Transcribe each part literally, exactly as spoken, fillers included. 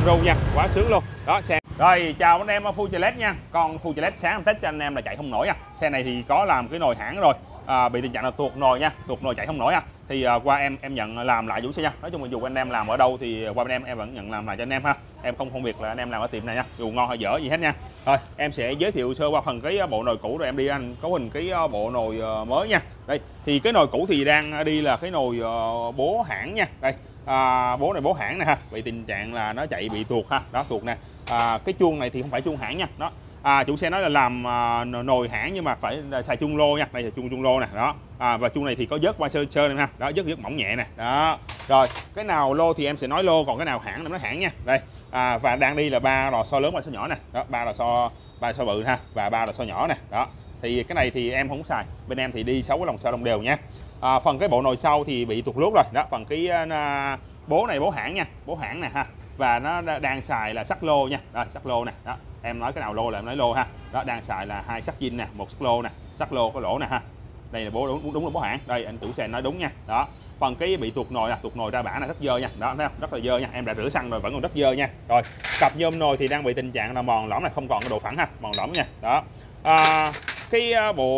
ru nha, quá sướng luôn. Đó xe. Rồi chào anh em Full Select nha. Con Full Select sáng em test cho anh em là chạy không nổi nha. Xe này thì có làm cái nồi hãng rồi. À, bị tình trạng là tuột nồi nha, tuột nồi chạy không nổi nha. Thì uh, qua em em nhận làm lại chủ xe nha. Nói chung là dù anh em làm ở đâu thì qua bên em em vẫn nhận làm lại cho anh em ha. Em không phân biệt là anh em làm ở tiệm này nha, dù ngon hay dở gì hết nha. Rồi em sẽ giới thiệu sơ qua phần cái bộ nồi cũ rồi em đi anh cấu hình cái bộ nồi mới nha. Đây thì cái nồi cũ thì đang đi là cái nồi uh, bố hãng nha. Đây à, bố này bố hãng nè ha, bị tình trạng là nó chạy bị tuột ha, đó tuột nè. À, cái chuông này thì không phải chuông hãng nha, đó. À, chủ xe nói là làm à, nồi hãng nhưng mà phải xài chuông lô nha, đây là chuông chuông lô nè, đó. À, và chuông này thì có vớt qua sơ sơ này ha, đó, vớt vớt mỏng nhẹ nè, đó. Rồi cái nào lô thì em sẽ nói lô, còn cái nào hãng em nói hãng nha. Đây à, và đang đi là ba lò xo lớn và xo nhỏ nè, đó, ba lò xo ba xo bự ha và ba lò xo nhỏ nè, đó. Thì cái này thì em không xài, bên em thì đi sáu cái lò xo đồng đều nha. À, phần cái bộ nồi sau thì bị tuột lốt rồi, đó, phần cái à, bố này bố hãng nha, bố hãng nè ha, và nó đang xài là sắt lô nha, đó, sắt lô nè, đó. Em nói cái nào lô là em nói lô ha, đó, đang xài là hai sắt zin nè, một sắt lô nè, sắt lô có lỗ nè ha. Đây là bố đúng, đúng là bố hãng, đây anh chủ xe nói đúng nha, đó. Phần cái bị tuột nồi nè, tuột nồi ra bả là rất dơ nha, đó thấy không? Rất là dơ nha, em đã rửa xăng rồi vẫn còn rất dơ nha. Rồi cặp nhôm nồi thì đang bị tình trạng là mòn lõm này, không còn cái độ phẳng ha, mòn lõm nha, đó. À, cái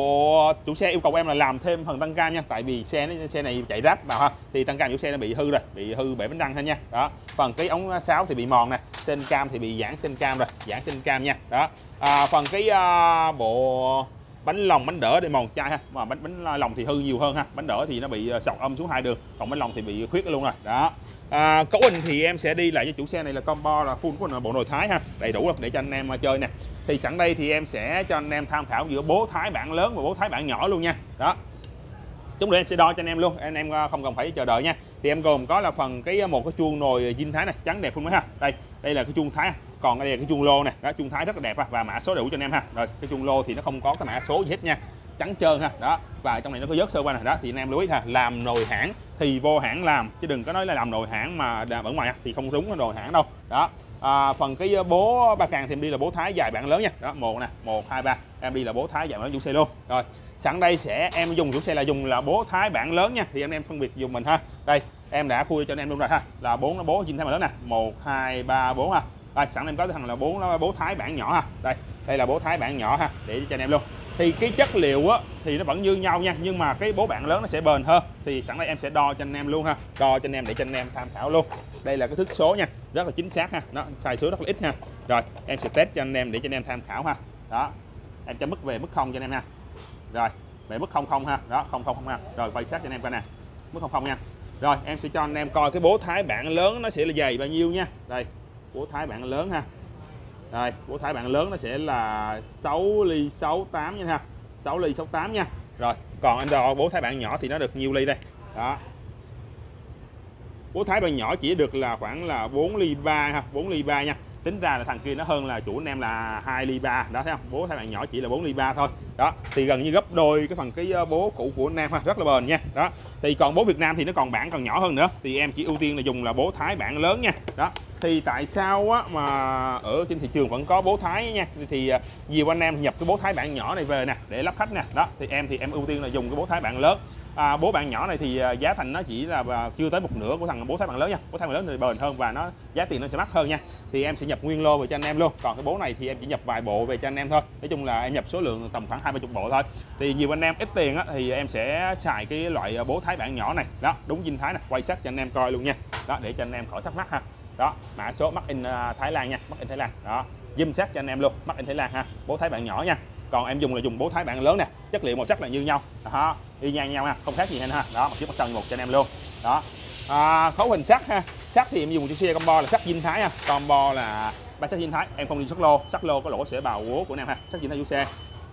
bộ chủ xe yêu cầu em là làm thêm phần tăng cam nha, tại vì xe nó xe này chạy ráp vào ha, thì tăng cam chủ xe nó bị hư rồi, bị hư bể bánh răng hết nha, đó. Phần cái ống sáo thì bị mòn nè, sên cam thì bị giãn sên cam rồi, giãn sên cam nha, đó. À, phần cái uh, bộ bánh lòng bánh đỡ để mòn chai ha, mà bánh bánh lòng thì hư nhiều hơn ha, bánh đỡ thì nó bị sọc âm xuống hai đường, còn bánh lòng thì bị khuyết luôn rồi, đó. À, cấu hình thì em sẽ đi lại với chủ xe này là combo là full của bộ nồi Thái ha, đầy đủ để cho anh em chơi nè. Thì sẵn đây thì em sẽ cho anh em tham khảo giữa bố Thái bản lớn và bố Thái bản nhỏ luôn nha, đó. Chúng để em sẽ đo cho anh em luôn, anh em không cần phải chờ đợi nha. Thì em gồm có là phần cái một cái chuông nồi zin Thái này, trắng đẹp luôn đấy ha. Đây, đây là cái chuông Thái, còn đây là cái chuông lô này, đó, chuông Thái rất là đẹp ha, và mã số đủ cho anh em ha. Rồi, cái chuông lô thì nó không có cái mã số gì hết nha, trắng trơn ha, đó. Và trong này nó có vớt sơ qua này, đó, thì anh em lưu ý ha, làm nồi hãng thì vô hãng làm, chứ đừng có nói là làm nồi hãng mà ở ngoài thì không đúng cái nồi hãng đâu, đó. À, phần cái bố ba càng thì em đi là bố Thái dài bản lớn nha, đó, một nè, một hai ba, em đi là bố Thái dài bản lớn chủ xe luôn. Rồi sẵn đây sẽ em dùng chủ xe là dùng là bố Thái bản lớn nha, thì anh em phân biệt dùng mình ha. Đây em đã khui cho anh em luôn rồi ha, là bốn nó bố zin Thái bản lớn nè, một hai ba bốn ha. Đây sẵn em có thằng là bốn nó bố Thái bản nhỏ ha, đây đây là bố Thái bản nhỏ ha, để cho anh em luôn. Thì cái chất liệu á thì nó vẫn như nhau nha, nhưng mà cái bố bản lớn nó sẽ bền hơn. Thì sẵn đây em sẽ đo cho anh em luôn ha, đo cho anh em để cho anh em tham khảo luôn. Đây là cái thước số nha, rất là chính xác ha, nó sai số rất là ít ha. Rồi em sẽ test cho anh em để cho anh em tham khảo ha, đó. Em cho mức về mức không cho anh em ha. Rồi về mức không không ha, đó, không không không ha. Rồi quay sát cho anh em coi nè, mức không không nha. Rồi em sẽ cho anh em coi cái bố Thái bản lớn nó sẽ là dày bao nhiêu nha. Đây bố Thái bản lớn ha, đây bố Thái bản lớn nó sẽ là sáu ly sáu tám nha ha, sáu ly sáu tám nha. Rồi còn anh đo bố Thái bản nhỏ thì nó được nhiêu ly đây, đó. Bố Thái bản nhỏ chỉ được là khoảng là bốn ly ba ha, bốn ly ba nha. Tính ra là thằng kia nó hơn là chủ anh em là hai ly ba, đó thấy không? Bố Thái bản nhỏ chỉ là bốn ly ba thôi. Đó, thì gần như gấp đôi cái phần cái bố cũ của anh em ha, rất là bền nha. Đó. Thì còn bố Việt Nam thì nó còn bản còn nhỏ hơn nữa, thì em chỉ ưu tiên là dùng là bố Thái bản lớn nha. Đó. Thì tại sao á mà ở trên thị trường vẫn có bố Thái nha, thì nhiều anh em nhập cái bố Thái bản nhỏ này về nè để lắp khách nè. Đó, thì em thì em ưu tiên là dùng cái bố Thái bản lớn. À, bố bạn nhỏ này thì giá thành nó chỉ là chưa tới một nửa của thằng bố Thái bản lớn nha. Bố Thái bản lớn thì bền hơn và nó giá tiền nó sẽ mắc hơn nha. Thì em sẽ nhập nguyên lô về cho anh em luôn. Còn cái bố này thì em chỉ nhập vài bộ về cho anh em thôi. Nói chung là em nhập số lượng tầm khoảng hai ba chục bộ thôi. Thì nhiều anh em ít tiền á, thì em sẽ xài cái loại bố Thái bản nhỏ này. Đó, đúng zin Thái này, quay sát cho anh em coi luôn nha. Đó, để cho anh em khỏi thắc mắc ha. Đó, mã số Made in Thái Lan nha, Made in Thái Lan. Đó, zoom sát cho anh em luôn, Made in Thái Lan ha. Bố Thái bản nhỏ nha. Còn em dùng là dùng bố Thái bản lớn nè, chất liệu màu sắc là như nhau. Đó, y nhau nhau ha, không khác gì hết ha. Đó, một chiếc mặt sân một cho anh em luôn. Đó. À, cấu hình sắt ha. Sắt thì em dùng chiếc xe combo là sắt zin Thái ha. Combo là ba sắt zin Thái, em không đi sắt lô, sắt lô có lỗ sẽ bào gỗ của anh em ha. Sắt zin Thái chủ xe.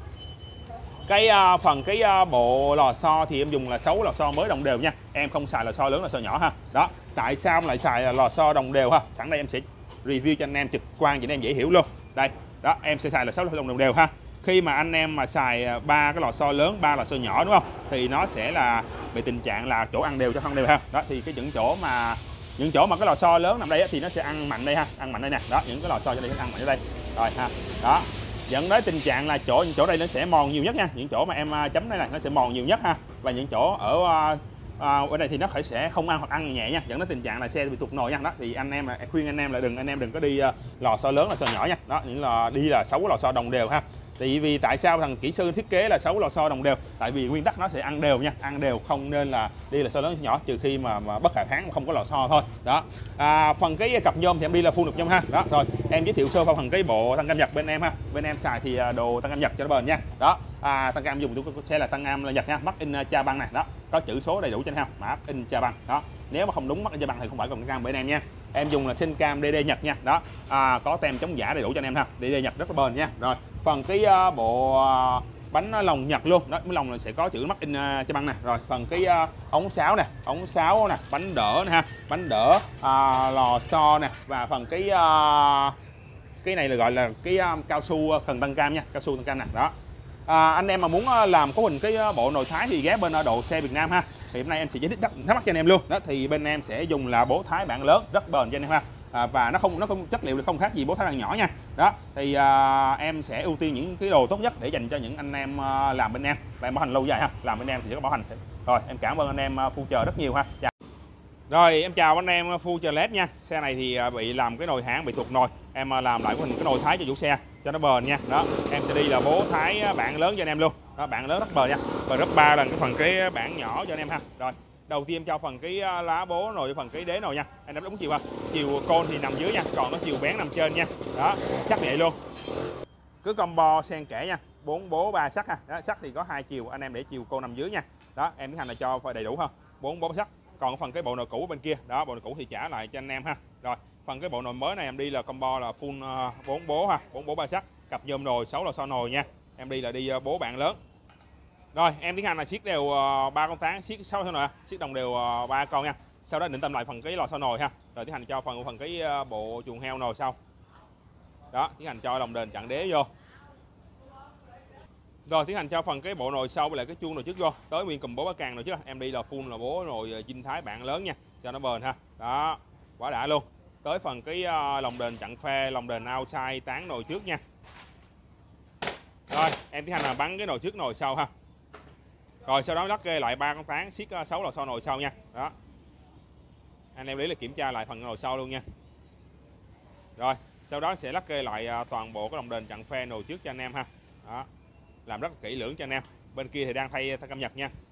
Cái uh, phần cái uh, bộ lò xo thì em dùng là sáu lò xo mới đồng đều nha. Em không xài lò xo lớn lò xo nhỏ ha. Đó, tại sao lại xài lò xo đồng đều ha? Sẵn đây em sẽ review cho anh em trực quan cho anh em dễ hiểu luôn. Đây, đó, em sẽ xài là sáu lò xo đồng đều ha. Khi mà anh em mà xài ba cái lò xo lớn, ba lò xo nhỏ đúng không? Thì nó sẽ là bị tình trạng là chỗ ăn đều cho không đều ha. Đó thì cái những chỗ mà những chỗ mà cái lò xo lớn nằm đây thì nó sẽ ăn mạnh đây ha, ăn mạnh đây nè. Đó, những cái lò xo cho đây nó ăn mạnh ở đây. Rồi ha. Đó. Dẫn đến tình trạng là chỗ những chỗ đây nó sẽ mòn nhiều nhất nha. Những chỗ mà em chấm đây này nó sẽ mòn nhiều nhất ha. Và những chỗ ở à, bên này thì nó phải sẽ không ăn hoặc ăn nhẹ nha, dẫn đến tình trạng là xe bị tuột nồi nha. Đó thì anh em là khuyên anh em là đừng anh em đừng có đi uh, lò xo lớn lò xo nhỏ nha. Đó những là đi là sáu lò xo đồng đều ha. Tại vì tại sao thằng kỹ sư thiết kế là sáu lò xo đồng đều? Tại vì nguyên tắc nó sẽ ăn đều nha, ăn đều, không nên là đi là xo lớn nhỏ, trừ khi mà, mà bất khả kháng mà không có lò xo thôi. Đó. À, phần cái cặp nhôm thì em đi là full được nhôm ha. Đó rồi, em giới thiệu sơ qua phần cái bộ tăng cam Nhật bên em ha. Bên em xài thì đồ tăng cam Nhật cho nó bền nha. Đó. À, tăng cam dùng sẽ là tăng cam là Nhật nha, made in Japan này. Đó, có chữ số đầy đủ trên ha, made in Japan. Đó. Nếu mà không đúng made in Japan thì không phải còn tăng cam bên em nha. Em dùng là Sencam đê đê Nhật nha. Đó. À, có tem chống giả đầy đủ cho anh em ha. đê đê Nhật rất là bền nha. Rồi, phần cái uh, bộ uh, bánh lồng Nhật luôn. Đó, cái lồng sẽ có chữ made in uh, Japan nè. Rồi, phần cái uh, ống sáo nè, ống sáo nè, bánh đỡ nè ha, bánh đỡ, uh, lò xo nè, và phần cái uh, cái này là gọi là cái uh, cao su cần tăng cam nha, cao su tăng cam nè. Đó. À, anh em mà muốn làm có hình cái bộ nồi Thái thì ghé bên độ xe Việt Nam ha. Thì hôm nay em sẽ giải thích thắc mắc cho anh em luôn. Đó thì bên em sẽ dùng là bố Thái bản lớn rất bền cho anh em ha. À, và nó không nó không chất liệu không khác gì bố Thái bản nhỏ nha. Đó thì à, em sẽ ưu tiên những cái đồ tốt nhất để dành cho những anh em à, làm bên em và em bảo hành lâu dài ha. Làm bên em thì sẽ có bảo hành. Rồi em cảm ơn anh em phu chờ rất nhiều ha. Chào. Rồi em chào anh em phu chờ led nha. Xe này thì bị làm cái nồi hãng bị tuột nồi. Em làm lại của hình cái nồi Thái cho chủ xe cho nó bền nha. Đó, em sẽ đi là bố Thái bản lớn cho anh em luôn. Đó, bản lớn rất bền nha. Bền rất ba lần cái phần cái bản nhỏ cho anh em ha. Rồi, đầu tiên em cho phần cái lá bố rồi phần cái đế nồi nha. Anh em đúng chiều ha. Chiều côn thì nằm dưới nha, còn nó chiều bén nằm trên nha. Đó, chắc vậy luôn. Cứ combo xen kẽ nha. Bốn bố ba sắt ha. Đó, sắt thì có hai chiều, anh em để chiều côn nằm dưới nha. Đó, em tiến hành là cho phải đầy đủ ha. Bốn bố sắt. Còn phần cái bộ nồi cũ bên kia, đó bộ nồi cũ thì trả lại cho anh em ha. Rồi, phần cái bộ nồi mới này em đi là combo là full bốn bố ha, bốn bố ba sắt, cặp nhôm nồi, sáu lò xo nồi nha. Em đi là đi bố bạn lớn. Rồi, em tiến hành là siết đều ba con tán, siết sáu thôi nè, siết đồng đều ba con nha. Sau đó định tâm lại phần cái lò xo nồi ha. Rồi tiến hành cho phần phần cái bộ chuồng heo nồi sau. Đó, tiến hành cho lồng đền chặn đế vô. Rồi tiến hành cho phần cái bộ nồi sau với lại cái chuông nồi trước vô, tới nguyên cùm bố bá càng nồi trước. Em đi là full là bố nồi Dinh Thái bản lớn nha, cho nó bền ha. Đó, quá đã luôn. Tới phần cái uh, lồng đền chặn phe, lồng đền outside tán nồi trước nha. Rồi em tiến hành là bắn cái nồi trước nồi sau ha. Rồi sau đó lắc kê lại ba con tán, siết uh, sáu lò xo nồi sau nha. Đó, anh em lý là kiểm tra lại phần nồi sau luôn nha. Rồi sau đó sẽ lắc kê lại uh, toàn bộ cái lồng đền chặn phe nồi trước cho anh em ha. Đó, làm rất kỹ lưỡng cho anh em. Bên kia thì đang thay tăng cam Nhật nha.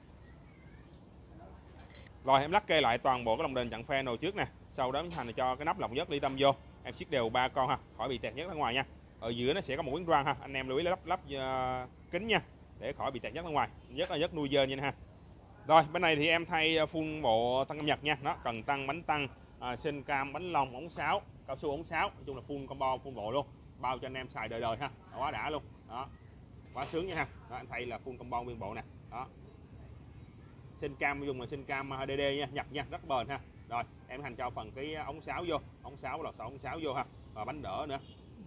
Rồi em lắc kê lại toàn bộ cái lồng đền chặn phe nồi trước nè. Sau đó thành cho cái nắp lọc nhớt ly tâm vô. Em siết đều ba con ha, khỏi bị tẹt nhớt ra ngoài nha. Ở giữa nó sẽ có một miếng gioăng ha, anh em lưu ý lắp lắp uh, kính nha, để khỏi bị tẹt nhớt ra ngoài. Nhớt là nhớt nuôi dơn nha ha. Rồi bên này thì em thay full bộ tăng cam Nhật nha. Nó cần tăng, bánh tăng, uh, Sencam, bánh lông, ống sáo, cao su ống sáo, nói chung là full combo, full bộ luôn, bao cho anh em xài đời đời ha. Quá đã luôn. Đó, quá sướng nha ha. Đó, anh thay là full combo nguyên bộ nè. Đó, Sencam dùng là Sencam đê đê nha, Nhật nha, rất bền ha. Rồi em hành cho phần cái ống sáo vô, ống sáo lò xo ống sáo vô ha, và bánh đỡ nữa.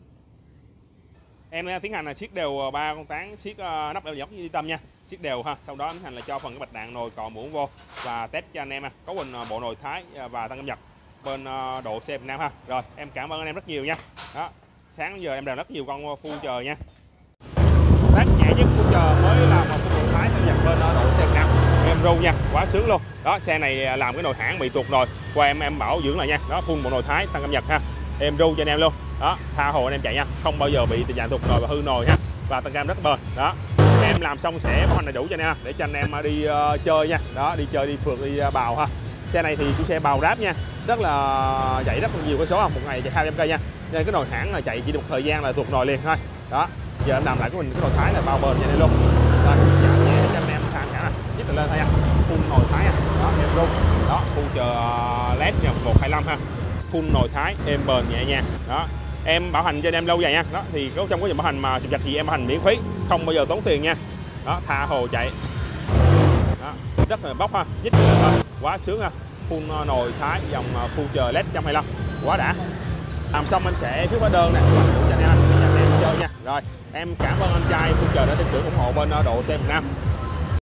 Em tiến hành là siết đều ba con tán, siết uh, nắp đều giống như đi tâm nha, siết đều ha. Sau đó tiến hành là cho phần cái bạch đạn nồi cò muỗng vô và test cho anh em ha. Có hình bộ nồi Thái và tăng cam Nhật bên uh, độ xe Việt Nam ha. Rồi em cảm ơn anh em rất nhiều nha. Đó, sáng giờ em đào rất nhiều con phu chờ nha. Test nhẹ nhất phu chờ mới làm một cái bộ Thái tăng Nhật bên uh, độ xe Việt Nam. Em ru nha, quá sướng luôn. Đó, xe này làm cái nồi hãng bị tuột nồi, qua em em bảo dưỡng lại nha. Đó, full bộ nồi Thái tăng cam Nhật ha. Em ru cho anh em luôn. Đó, tha hồ anh em chạy nha, không bao giờ bị tình trạng tuột nồi và hư nồi ha. Và tăng cam rất bền. Đó, em làm xong sẽ bảo hành đầy đủ cho anh em để cho anh em đi uh, chơi nha. Đó, đi chơi đi phượt đi uh, bào ha. Xe này thì chủ xe bào ráp nha, rất là chạy rất là nhiều cái số, một ngày chạy hai trăm cây nha. Nên cái nồi hãng là chạy chỉ được một thời gian là tuột nồi liền thôi. Đó, giờ em làm lại của mình cái nồi Thái là bao bền cho anh em luôn. Rồi, giảm nhẹ cho anh em tham khảo nè, nhất là lên thôi nha. Full nồi Thái nha. Đó, em ru. Đó, full chờ led nha, một hai lăm ha. Full nồi Thái êm bền nhẹ nha. Đó, em bảo hành cho anh em lâu dài nha. Đó thì có trong quá trình bảo hành mà trục trặc gì em bảo hành miễn phí, không bao giờ tốn tiền nha. Đó, tha hồ chạy. Đó, rất là bốc ha, nhích lên thôi, quá sướng ha. Full nồi Thái dòng Future led một trăm hai mươi lăm, quá đã. Làm xong anh sẽ phiếu hóa đơn nè, cho anh em, cho anh em chơi nha. Rồi em cảm ơn anh trai Future đã tin tưởng ủng hộ bên độ xe Việt Nam.